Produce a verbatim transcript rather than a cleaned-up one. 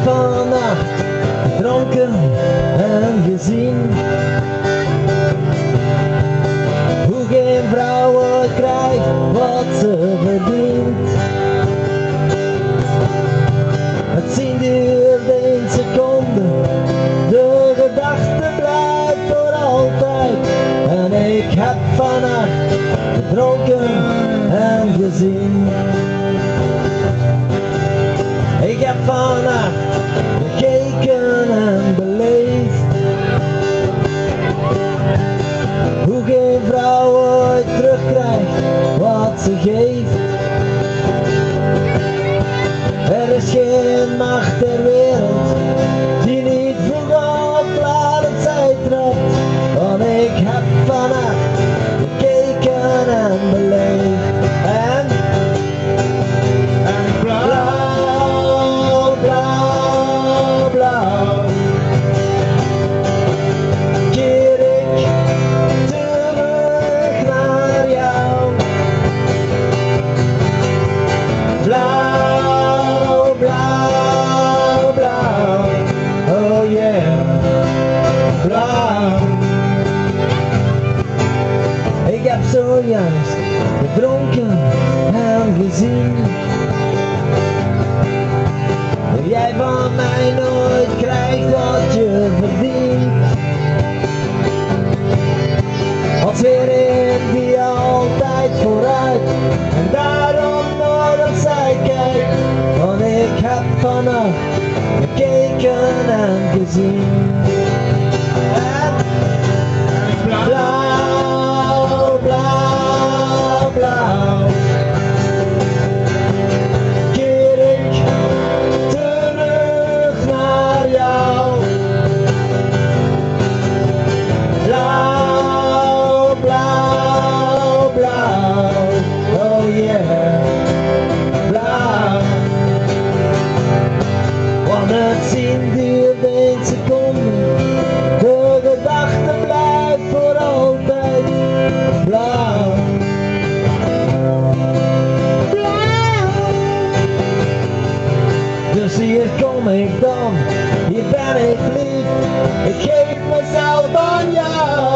vannacht gedronken en gezien hoe geen vrouw ooit krijgt wat ze verdient. Het zien duurt één seconde, de gedachte blijft voor altijd. En ik heb vannacht gedronken en gezien. Ik heb vannacht gekeken en beleefd hoe geen vrouw ooit terugkrijgt wat ze geeft. Er is geen macht ter wereld die niet vroeg op laat het zij trapt. Want ik heb vannacht gekeken en beleefd. En, en blauw, blauw, blauw, keer ik terug naar jou. Blauw, blauw, blauw, oh yeah, blauw. Ik heb zojuist gedronken en gezien dat jij van mij nooit krijgt wat je verdient. Als weer een die altijd vooruit en daarom nooit opzij kijkt. Want ik heb vannacht gekeken en gezien. En blauw, blauw, blauw, keer ik terug naar jou. Blauw, blauw, blauw, oh yeah, blauw. Want het zien duurt één seconde, de gedachte blijft voor altijd. Blauw, blauw. Dus hier kom ik dan, hier ben ik lief, ik geef mezelf aan jou.